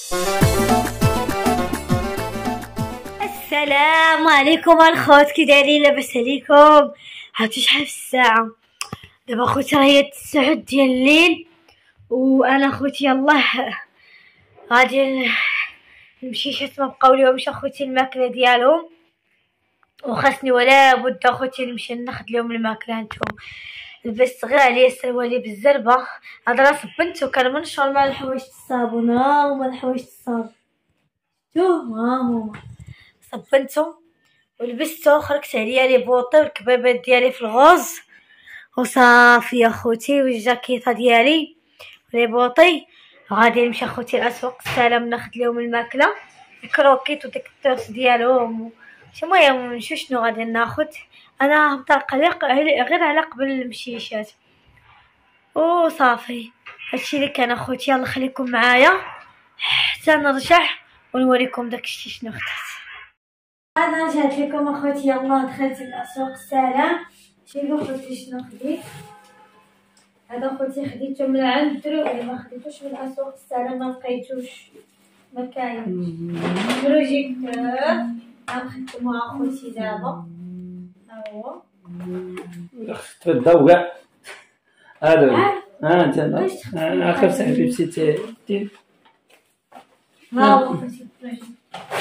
السلام عليكم الخوت، كي دايرين؟ لاباس عليكم؟ عرفتوا شحال في الساعه؟ دابا خوتي راهي 9 ديال الليل، وانا خوتي يلاه غادي نمشي شات ما بقاو ليهمش اخوتي الماكله ديالهم، وخاصني ولا بد اخوتي نمشي ناخذ لهم الماكله. نتوما لبست غير عليا سروالي بالزربه، هاد راه صبنتو كنمنشر مع الحوايج الصابون، ها هما الحوايج الصابون شوف ها هما صبنتو ولبستو، خرجت عليا لي بوطي والكبابات ديالي في الغوز وصافي اخوتي، والجاكيطه ديالي لي بوطي. غادي نمشي اخوتي لاسواق السلام ناخذ لهم الماكله، الكروكيت وديك الطرس ديالهم المهم نشوف شنو غادي ناخذ. انا مطلقه غير على قبل المشيشات وصافي. هادشي اللي كان اخوتي، يلا خليكم معايا حتى نرجع ونوريكم داكشي شنو خديت. انا رجعت لكم اخوتي، يلا دخلت لاسواق السلام. شوفوا اخوتي شنو خديت. هذا اخوتي خديته من عند الدروي، ما خديتوش من اسواق السلام، ما لقيتوش، ما كاينش بروجيكتور. خديته مع اخوتي دابا، ها هو تبداو كاع هذا. انت اخر صاحبي مشيت دير، ها هو اخوتي البروجيكتور.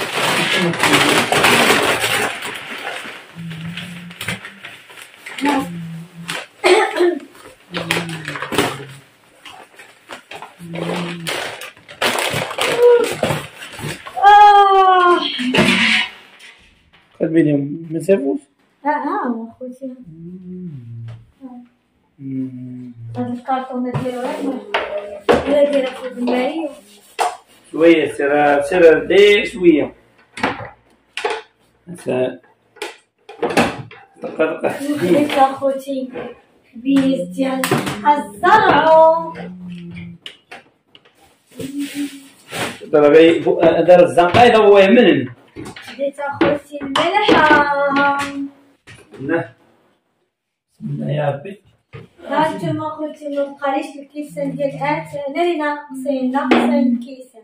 قلبي اليوم ما سافوش. ها هو اخوتي، هاد الكارطونه ديالو غير دايره فوق الماء شويه. سير دير شويه. دقه خديت اخوتي خبيز ديال الزرع. دار الزنقه هذا هو يمن. خديت اخوتي الملحه. لا يا ربي. هانتوما اخوتي مبقاليش الكيسان ديال انا اللي ناقصين الكيسان.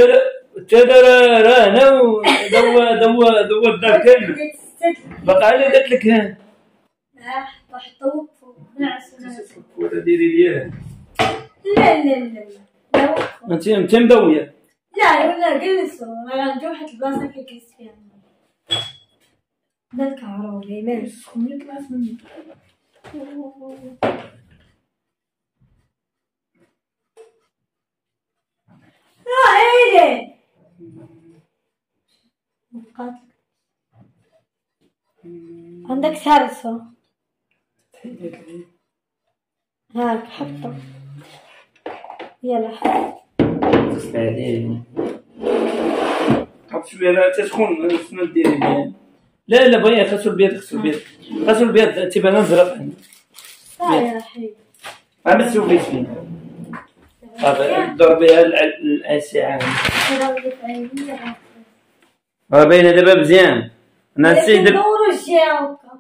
راه انا دوا الدار كامل بقى لي درت لك. ها طحطو نعس ولا ديري ليا. لا انت مدويه. لا ولا جلسوا، راه نجيو واحد البلاصه كيجلس فيها دا الكهرباء مالك سخون لك لا فهمت. عيني عندك سرسو، هاك حطه يلا حط. تستاهلي حط شويه. لا تسخن شنو ديري؟ لا بغي غسل البيض تيبان ازرق. يا حبيبي عم تسوي فين صافي ضربيها الاشعه راه باينه دابا مزيان. انا نسيت ندورو الجهه هكا.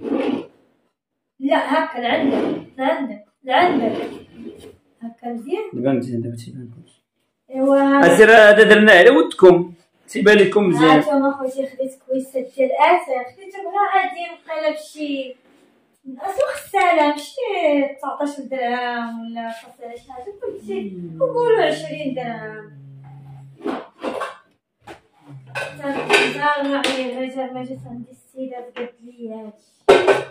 لا هكا لعندك هكا مزيان. بان مزيان دابا تيبان كلشي. ايوا اسير هذا درنا على ودكم تيبان لكم مزيان. هانتوما خوتي خديت كويسات ديال الاتاي، خديتهم غير عادي بقى بشي من اسواق السلام، شي 19 درهم ولا 15 شي حاجه، كلشي نقولوا 20 درهم. صافي الرجال ما جات عندي السيده قالت لي هادشي.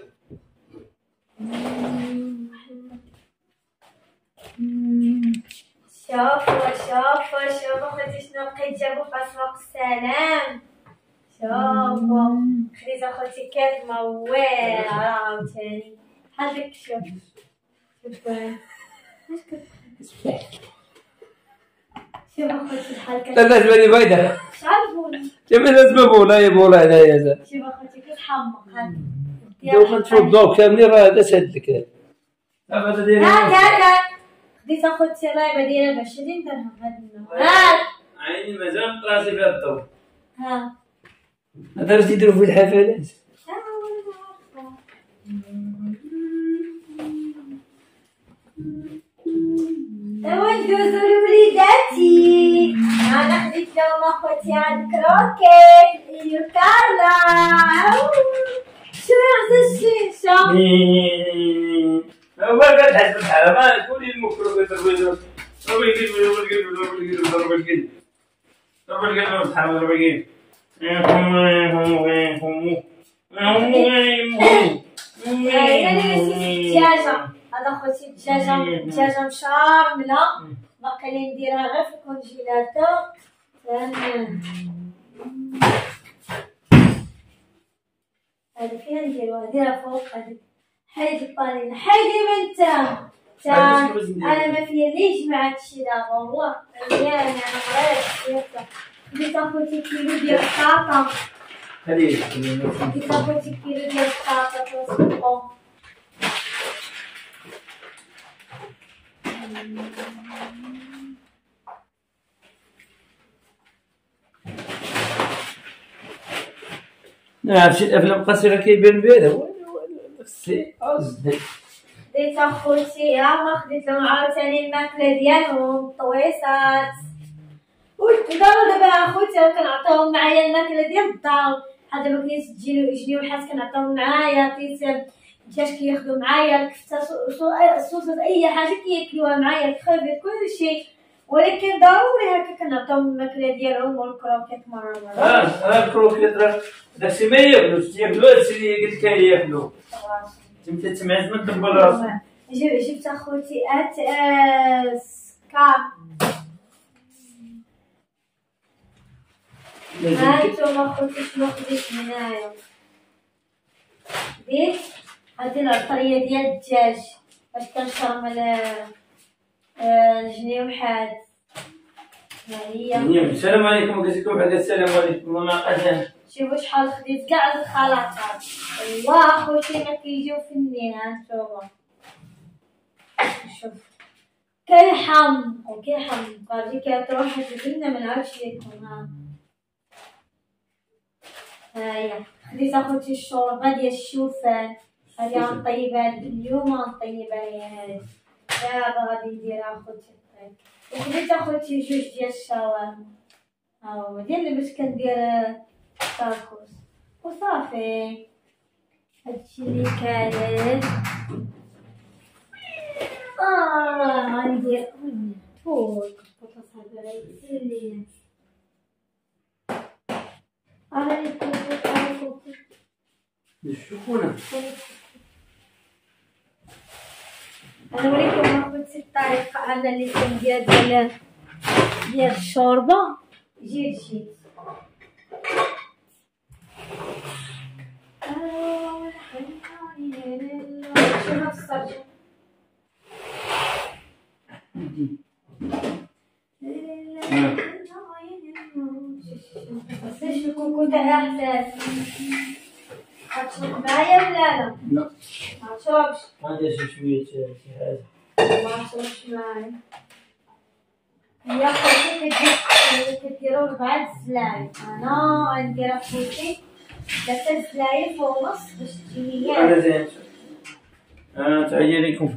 شوفوا اخوتي شنو بقيت جابو في اسواق السلام. شوفوا خديت اخوتي كاس موال عاوتاني بحال داك. شوف اخوتي بحال كاس. لا بالي بايده شحال بولا كيما لازم بولا يا بولا هنايا. شوف اخوتي كيتحمق هذا دوك نشوف الضوء كاملين راه هذا شاد لك. هذا داير خديت اخوتي رايبه دايره ب 20 درهم هاد النهار. عيني مازال راسي فيها الضوء. ها هذا راه تيديروا فيه الحفلات. ايوا ندوزو لوليداتي. انا خوتي هاد كروكيت اليوكالا. شنو هذا الشيشة؟ ما قال حسب الحالة ما كل المكروه ضرب القلب الدجاجة. هذا خوتي دجاجة مشارملة، باقي نديرها غير في الكونجيلاتور. هذا فين نديروها؟ نديرها فوق. هذيك حيدي الطالين، حيدي من تما. انا ما فيا ليش مع هادشي دابا والله مزيان. انا مريض خديت اخوتي كيلو ديال البطاطا. خديت اخوتي كيلو ديال البطاطا توسطو. هادشي الافلام القصيره كيبان بها هو السي قصدي. خديت اخوتي يلا خديت لهم عاوتاني الماكله ديالهم الطويصات. ودارو دابا اخوتي كنعطيهم معايا الماكله ديال الدار. بحال دابا كاين يجيو حاس كنعطيهم معايا كيس دجاج كياخدو معايا الكفته الصوصات اي حاجه كياكلوها معايا الخبيط كلشي. ولكن ضروري هكا كنعطيهم الماكله ديالهم والكروكيت مره. الكروكيت راه داكشي ما ياكلوش، ياكلو هادشي اللي قلت لك ياكلو. انت تمعز من دبل راسك. جبت اخوتي سكار. هانتوما اخوتي شنو خديت هنايا. خديت هادي العطريه ديال الدجاج باش كنشرمل الجنيه وحاد. ها هي. السلام عليكم وكيفكم حاجه. السلام عليكم وما قدام. شوفوا شحال خديت كاع الخلاطات. والله اخوتي ما كيجيو فنين. هانتوما شوف كيحم غادي كتروح الجبنه ما نعرفش ليكم. ها هي خديت اخوتي الشوربه ديال الشوفان. هادي غنطيبها اليوم غنطيبها هي هادي دابا غادي نديرها اخوتي الطيب. وخديت اخوتي جوج ديال الشاورما. ها هو ديال باش كندير تاكوس وصافي. هادشي اللي كاين. غندير فوق البطاطا هذا الشكونه. انا نوريكم اخوتي الطريقه انا اللي كندير ديال الشوربه. جيت شوفها في الصرجه. شوف الكوكو تاعها حساس. غتشرب معايا ولا لا؟ لا مغتشربش. غندير شويه شي حاجه. مغتشربش معايا. هي خوتي كديرو 4 الزلايف. انا غندير اخوتي 3 الزلايف ونص باش تجيني هي. انا زين. تحية لكم.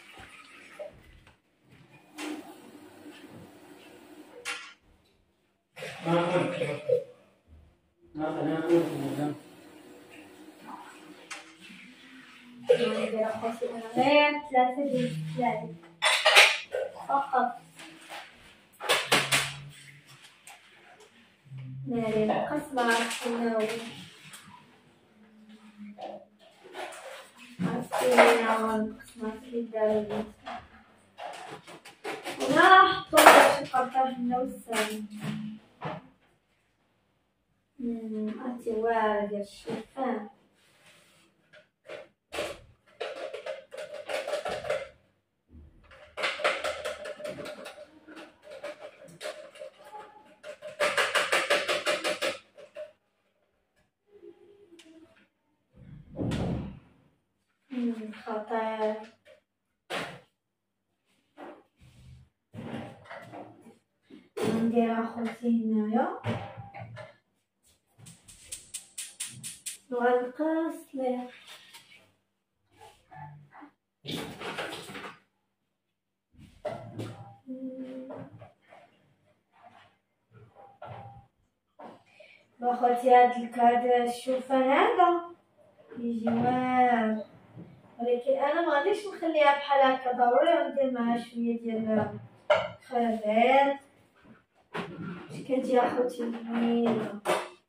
ندير اخوتي غير 3 ديال الزلايف فقط. ناري القسمة عرفتيناو القسمة كي دارو ولا حطو شي قرطاج هنا والسالي. هاتي واعرة ديال الشوفان. خطير. ندير اخوتي هنايا وغنقص ليه باخوتي هذا الشوفان هذا يجي واعر، ولكن انا ما غاديش نخليها بحال هكا، ضروري ندير معها شويه ديال الخبيط باش كتجي اخوتي بنينه.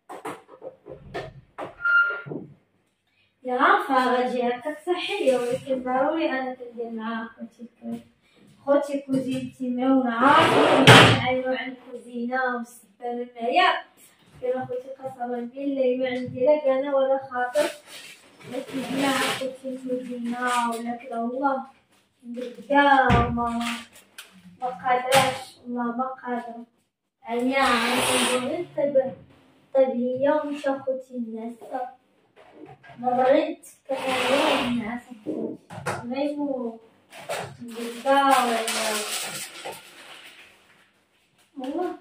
يا عارفه غتجي هكاك صحيه، ولكن ضروري انا كندير معها خوتي كوزينتي مهونه، عارفه كنعايرو على الكوزينه والسبانه المايا. كاين اخوتي قسما بالله ما عندي لا كان ولا خاطر لا كيجينا عاوتاني الكوزينه ولا كذا، والله ندير كاع ما قادراش، والله ما قادره عليا. كندير غير الطيب هي ومشى خوتي الناس مريت كنعيا الناس غيموت ندير كاع والله.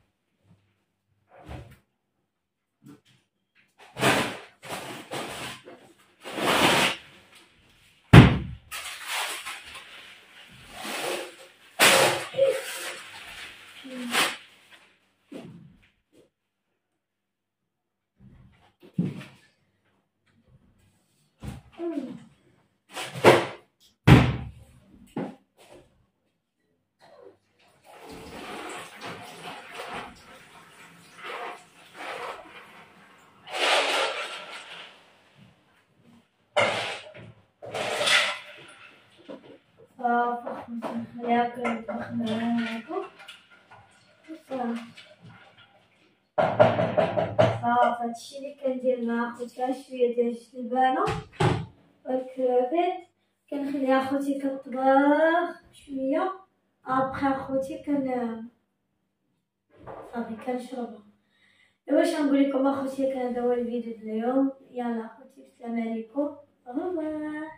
نخليها كنطبخ معاكم صافي. هادشي اللي كندير مع خوتي، شويه ديال الجلبانه والكرافيت كنخليها خوتي كطبخ شويه، ابخي خوتي صافي كنشربها. واش نقول لكم اخوتي، كان هذا هو الفيديو ديال اليوم. يلا اخوتي السلام عليكم، غبا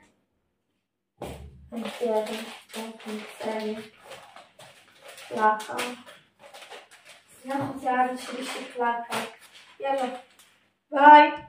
هادشي هذا نحطو سالي لاكا يا خوتي، عاد نشري شي كلاكا. يلا باي.